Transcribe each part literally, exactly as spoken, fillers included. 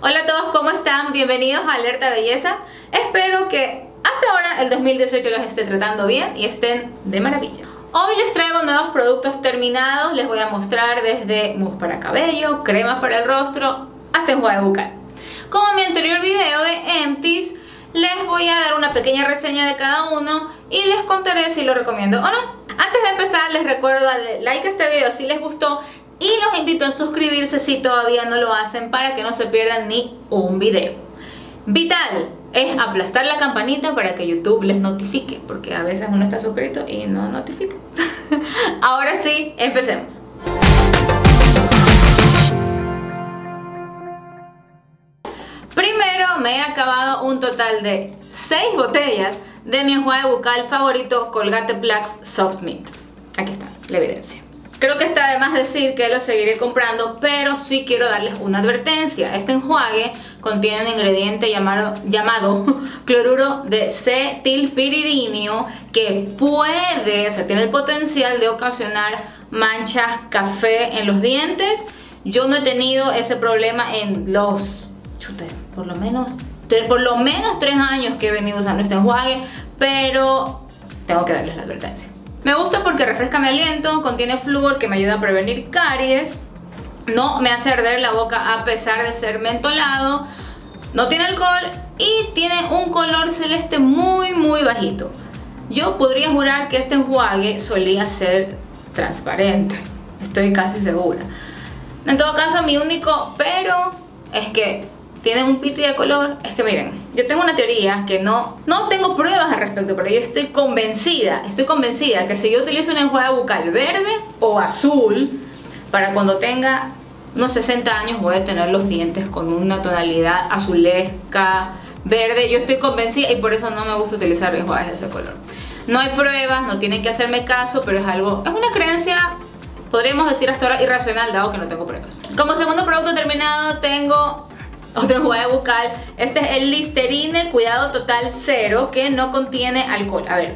Hola a todos, ¿cómo están? Bienvenidos a Alerta Belleza. Espero que hasta ahora el dos mil dieciocho los esté tratando bien y estén de maravilla. Hoy les traigo nuevos productos terminados. Les voy a mostrar desde mousse para cabello, cremas para el rostro, hasta enjuague bucal. Como en mi anterior video de Empties, les voy a dar una pequeña reseña de cada uno y les contaré si lo recomiendo o no. Antes de empezar, les recuerdo darle like a este video si les gustó y los invito a suscribirse si todavía no lo hacen para que no se pierdan ni un video. Vital es aplastar la campanita para que YouTube les notifique, porque a veces uno está suscrito y no notifica. Ahora sí, empecemos. Primero me he acabado un total de seis botellas de mi enjuague bucal favorito, Colgate Plax Soft Mint. Aquí está la evidencia. Creo que está de más decir que lo seguiré comprando, pero sí quiero darles una advertencia. Este enjuague contiene un ingrediente llamado, llamado cloruro de cetilpiridinio que puede, o sea, tiene el potencial de ocasionar manchas café en los dientes. Yo no he tenido ese problema en los, chute, por lo menos, por lo menos tres años que he venido usando este enjuague, pero tengo que darles la advertencia. Me gusta porque refresca mi aliento, contiene flúor que me ayuda a prevenir caries, no me hace arder la boca a pesar de ser mentolado, no tiene alcohol y tiene un color celeste muy muy bajito. Yo podría jurar que este enjuague solía ser transparente, estoy casi segura. En todo caso, mi único pero es que tienen un piti de color. Es que miren, yo tengo una teoría que no, no tengo pruebas al respecto, pero yo estoy convencida, estoy convencida que si yo utilizo un enjuague bucal verde o azul, para cuando tenga unos sesenta años voy a tener los dientes con una tonalidad azulesca, verde. Yo estoy convencida y por eso no me gusta utilizar enjuagues de ese color. No hay pruebas, no tienen que hacerme caso, pero es algo, es una creencia, podríamos decir hasta ahora irracional, dado que no tengo pruebas. Como segundo producto terminado tengo otro enjuague bucal. Este es el Listerine Cuidado Total Cero, que no contiene alcohol. A ver,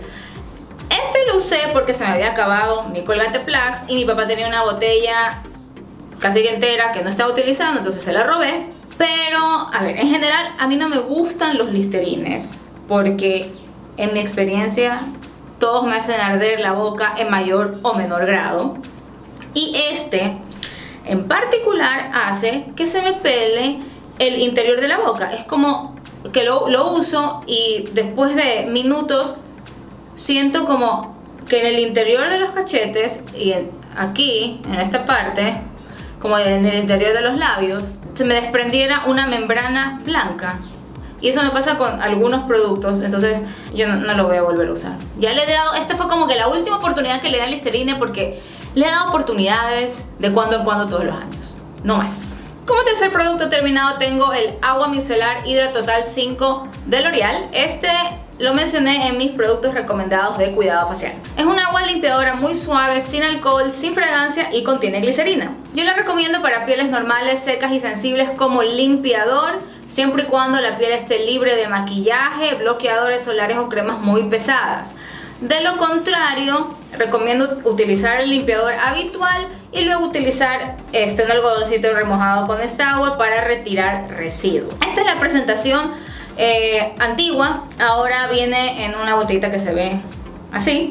este lo usé porque se me había acabado mi Colgate Plax y mi papá tenía una botella casi entera que no estaba utilizando, entonces se la robé. Pero, a ver, en general a mí no me gustan los Listerines porque en mi experiencia todos me hacen arder la boca en mayor o menor grado. Y este en particular hace que se me pele el interior de la boca. Es como que lo, lo uso y después de minutos siento como que en el interior de los cachetes y en, aquí, en esta parte, como en el interior de los labios, se me desprendiera una membrana blanca. Y eso me pasa con algunos productos, entonces yo no, no lo voy a volver a usar. Ya le he dado, esta fue como que la última oportunidad que le da al Listerine, porque le he dado oportunidades de cuando en cuando todos los años, no más. Como tercer producto terminado tengo el agua micelar Hydra Total cinco de L'Oreal. Este lo mencioné en mis productos recomendados de cuidado facial. Es un agua limpiadora muy suave, sin alcohol, sin fragancia y contiene glicerina. Yo la recomiendo para pieles normales, secas y sensibles como limpiador, siempre y cuando la piel esté libre de maquillaje, bloqueadores solares o cremas muy pesadas. De lo contrario, recomiendo utilizar el limpiador habitual y luego utilizar este, un algodoncito remojado con esta agua para retirar residuos. Esta es la presentación eh, antigua, ahora viene en una botellita que se ve así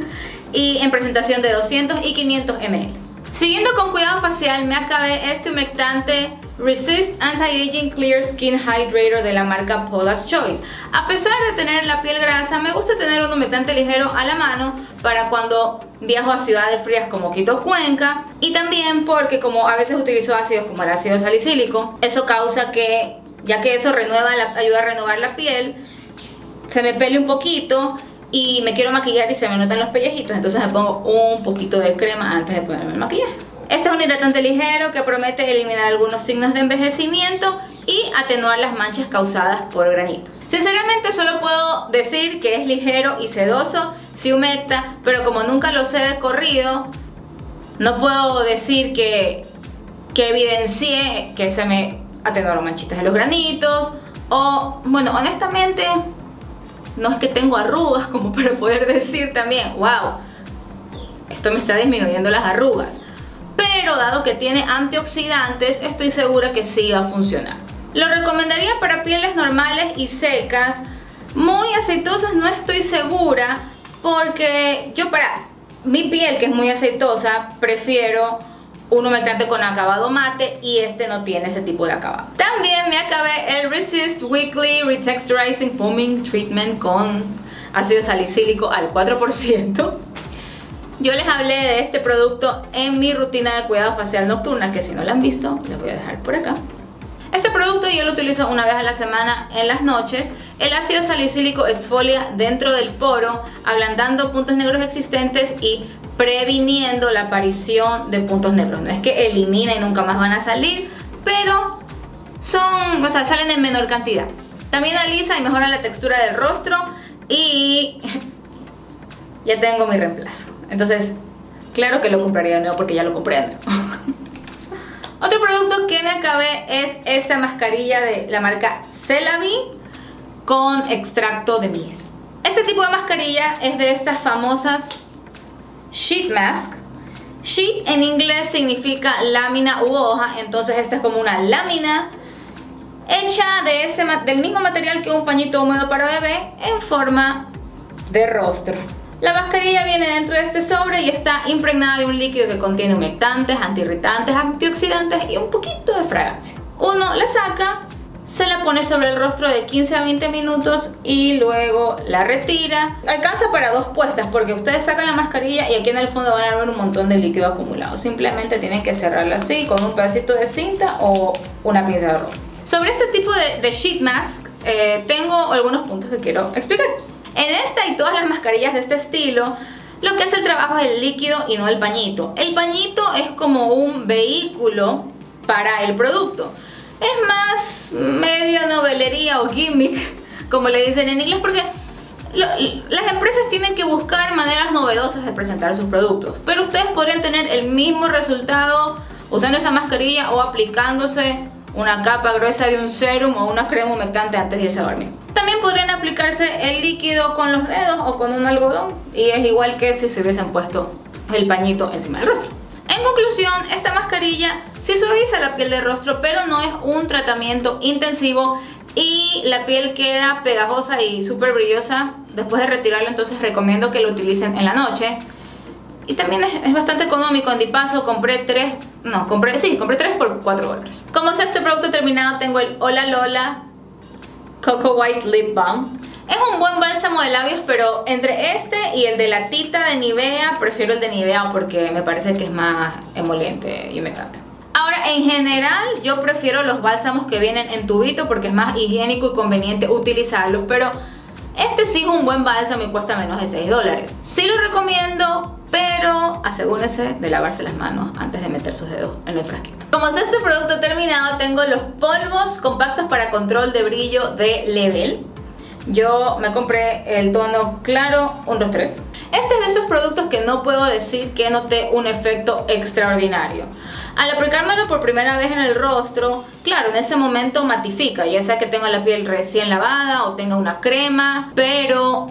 y en presentación de doscientos y quinientos mililitros. Siguiendo con cuidado facial, me acabé este humectante Resist Anti-Aging Clear Skin Hydrator de la marca Paula's Choice. A pesar de tener la piel grasa, me gusta tener un humectante ligero a la mano para cuando viajo a ciudades frías como Quito, Cuenca, y también porque como a veces utilizo ácidos como el ácido salicílico, eso causa que, ya que eso renueva la, ayuda a renovar la piel, se me pele un poquito y me quiero maquillar y se me notan los pellejitos, entonces me pongo un poquito de crema antes de ponerme el maquillaje. Este es un hidratante ligero que promete eliminar algunos signos de envejecimiento y atenuar las manchas causadas por granitos. Sinceramente solo puedo decir que es ligero y sedoso, sí humecta, pero como nunca lo sé de corrido, no puedo decir que, que evidencié que se me atenuaron manchitas de los granitos o, bueno, honestamente no es que tengo arrugas como para poder decir también, wow, esto me está disminuyendo las arrugas. Pero dado que tiene antioxidantes, estoy segura que sí va a funcionar. Lo recomendaría para pieles normales y secas. Muy aceitosas no estoy segura, porque yo para mi piel, que es muy aceitosa, prefiero un humectante con acabado mate, y este no tiene ese tipo de acabado. También me acabé el Resist Weekly Retexturizing Foaming Treatment con ácido salicílico al cuatro por ciento. Yo les hablé de este producto en mi rutina de cuidado facial nocturna, que si no la han visto, les voy a dejar por acá. Este producto yo lo utilizo una vez a la semana en las noches. El ácido salicílico exfolia dentro del poro, ablandando puntos negros existentes y previniendo la aparición de puntos negros. No es que elimina y nunca más van a salir, pero son, o sea, salen en menor cantidad. También alisa y mejora la textura del rostro, y ya tengo mi reemplazo. Entonces, claro que lo compraría de nuevo porque ya lo compré de nuevo. Otro producto que me acabé es esta mascarilla de la marca CeraVe con extracto de miel. Este tipo de mascarilla es de estas famosas sheet mask. Sheet en inglés significa lámina u hoja, entonces esta es como una lámina hecha de ese, del mismo material que un pañito húmedo para bebé en forma de rostro. La mascarilla viene dentro de este sobre y está impregnada de un líquido que contiene humectantes, antiirritantes, antioxidantes y un poquito de fragancia. Uno la saca, se la pone sobre el rostro de quince a veinte minutos y luego la retira. Alcanza para dos puestas, porque ustedes sacan la mascarilla y aquí en el fondo van a ver un montón de líquido acumulado. Simplemente tienen que cerrarla así con un pedacito de cinta o una pinza de ropa. Sobre este tipo de, de sheet mask eh, tengo algunos puntos que quiero explicar. En esta y todas las mascarillas de este estilo, lo que hace el trabajo es el líquido y no el pañito. El pañito es como un vehículo para el producto. Es más medio novelería o gimmick, como le dicen en inglés, porque lo, las empresas tienen que buscar maneras novedosas de presentar sus productos. Pero ustedes podrían tener el mismo resultado usando esa mascarilla o aplicándose una capa gruesa de un serum o una crema humectante antes de irse a dormir. También podrían aplicarse el líquido con los dedos o con un algodón, y es igual que si se hubiesen puesto el pañito encima del rostro. En conclusión, esta mascarilla sí suaviza la piel del rostro, pero no es un tratamiento intensivo y la piel queda pegajosa y súper brillosa después de retirarlo. Entonces recomiendo que lo utilicen en la noche. Y también es, es bastante económico. En Dipaso compré tres, no, compré, sí, compré tres por cuatro dólares. Como sexto producto terminado tengo el Hola Lola Cocoa White Lip Balm. Es un buen bálsamo de labios, pero entre este y el de la Tita de Nivea, prefiero el de Nivea porque me parece que es más emoliente y me encanta. Ahora, en general, yo prefiero los bálsamos que vienen en tubito porque es más higiénico y conveniente utilizarlos, pero este sí es un buen bálsamo y cuesta menos de seis dólares. Sí lo recomiendo, pero asegúrense de lavarse las manos antes de meter sus dedos en el frasquito. Como sexto producto terminado, tengo los polvos compactos para control de brillo de Level. Yo me compré el tono claro uno dos tres. Este es de esos productos que no puedo decir que noté un efecto extraordinario. Al aplicármelo por primera vez en el rostro, claro, en ese momento matifica, ya sea que tenga la piel recién lavada o tenga una crema, pero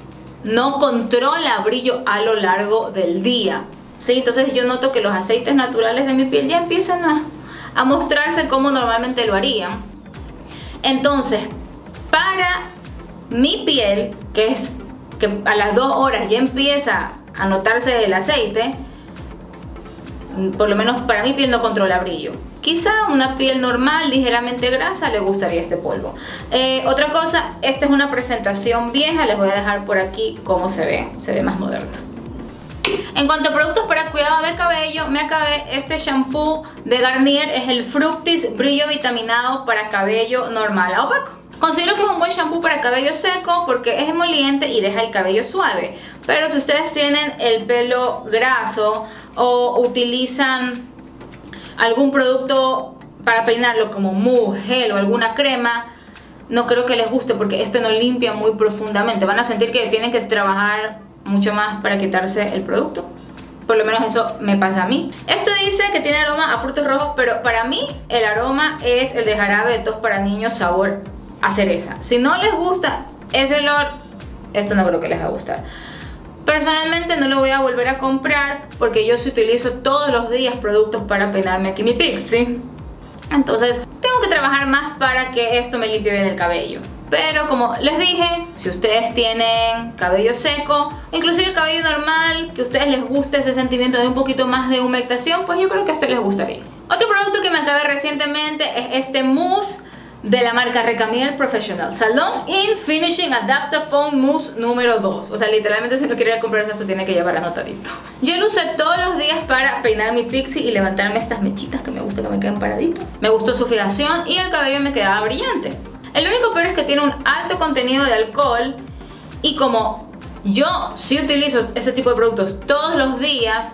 no controla brillo a lo largo del día. ¿Sí? Entonces yo noto que los aceites naturales de mi piel ya empiezan a, a mostrarse como normalmente lo harían. Entonces, para mi piel, que es que a las dos horas ya empieza a notarse el aceite, por lo menos para mi piel no controla brillo. Quizá una piel normal, ligeramente grasa, le gustaría este polvo. Eh, otra cosa, esta es una presentación vieja, les voy a dejar por aquí cómo se ve, se ve más moderno. En cuanto a productos para cuidado de cabello, me acabé este shampoo de Garnier, es el Fructis Brillo Vitaminado para cabello normal a opaco. Considero que es un buen shampoo para cabello seco porque es emoliente y deja el cabello suave. Pero si ustedes tienen el pelo graso o utilizan algún producto para peinarlo como mousse, gel o alguna crema, no creo que les guste porque este no limpia muy profundamente. Van a sentir que tienen que trabajar mucho más para quitarse el producto. Por lo menos eso me pasa a mí. Esto dice que tiene aroma a frutos rojos, pero para mí el aroma es el de jarabe de tos para niños sabor a cereza. Si no les gusta ese olor, esto no creo que les va a gustar. Personalmente no lo voy a volver a comprar porque yo sí utilizo todos los días productos para peinarme aquí mi pixie. Entonces tengo tengo que trabajar más para que esto me limpie bien el cabello. Pero como les dije, si ustedes tienen cabello seco, inclusive cabello normal, que a ustedes les guste ese sentimiento de un poquito más de humectación, pues yo creo que a ustedes les gustaría. Otro producto que me acabé recientemente es este mousse de la marca Recamier Professional Salon In Finishing Adaptafoam Mousse número dos. O sea, literalmente si no quiere comprarse eso tiene que llevar anotadito. Yo lo usé todos los días para peinar mi pixie y levantarme estas mechitas que me gusta que me queden paraditas. Me gustó su fijación y el cabello me quedaba brillante. El único peor es que tiene un alto contenido de alcohol y como yo sí utilizo ese tipo de productos todos los días,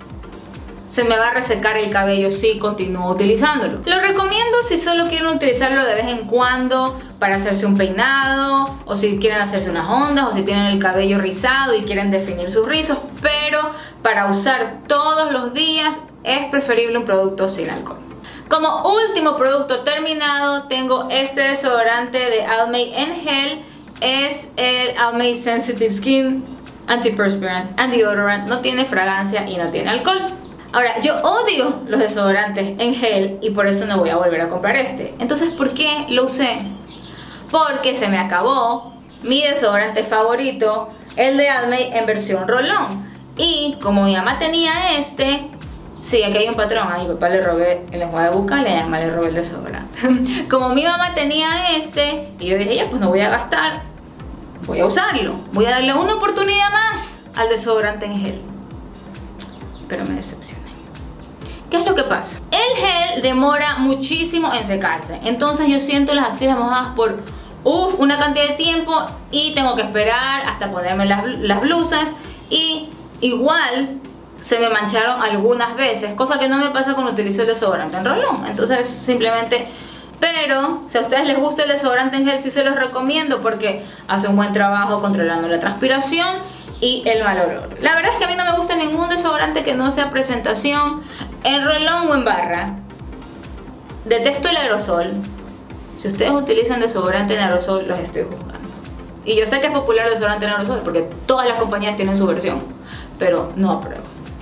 se me va a resecar el cabello si continúo utilizándolo. Lo recomiendo si solo quieren utilizarlo de vez en cuando para hacerse un peinado, o si quieren hacerse unas ondas, o si tienen el cabello rizado y quieren definir sus rizos, pero para usar todos los días es preferible un producto sin alcohol. Como último producto terminado tengo este desodorante de Almay en gel. Es el Almay Sensitive Skin Antiperspirant and Deodorant. No tiene fragancia y no tiene alcohol. Ahora, yo odio los desodorantes en gel y por eso no voy a volver a comprar este. Entonces, ¿por qué lo usé? Porque se me acabó mi desodorante favorito, el de Almay en versión rolón. Y como mi mamá tenía este... Sí, aquí hay un patrón. A mi papá le robé el enjuague bucal y a mi mamá le robé el desodorante. Como mi mamá tenía este, y yo dije, ya, pues no voy a gastar, voy a usarlo. Voy a darle una oportunidad más al desodorante en gel. Pero me decepcioné. ¿Qué es lo que pasa? El gel demora muchísimo en secarse. Entonces yo siento las axilas mojadas por uf, una cantidad de tiempo y tengo que esperar hasta ponerme las, las blusas. Y igual... se me mancharon algunas veces, cosa que no me pasa cuando utilizo el desodorante en rolón. Entonces simplemente, pero si a ustedes les gusta el desodorante en gel, sí se los recomiendo porque hace un buen trabajo controlando la transpiración y el mal olor. La verdad es que a mí no me gusta ningún desodorante que no sea presentación en rolón o en barra. Detesto el aerosol. Si ustedes utilizan desodorante en aerosol, los estoy juzgando. Y yo sé que es popular el desodorante en aerosol porque todas las compañías tienen su versión, pero no apruebo.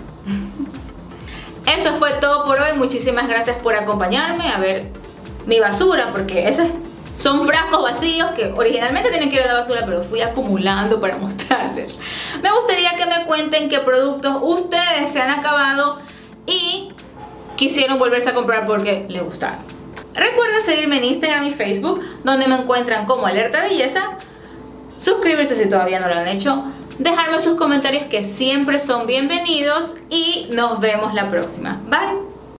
Eso fue todo por hoy. Muchísimas gracias por acompañarme a ver mi basura, porque esos son frascos vacíos que originalmente tienen que ir a la basura, pero fui acumulando para mostrarles. Me gustaría que me cuenten qué productos ustedes se han acabado y quisieron volverse a comprar porque les gustaron. Recuerden seguirme en Instagram y Facebook, donde me encuentran como Alerta Belleza. Suscribirse si todavía no lo han hecho, dejarme sus comentarios que siempre son bienvenidos y nos vemos la próxima. Bye.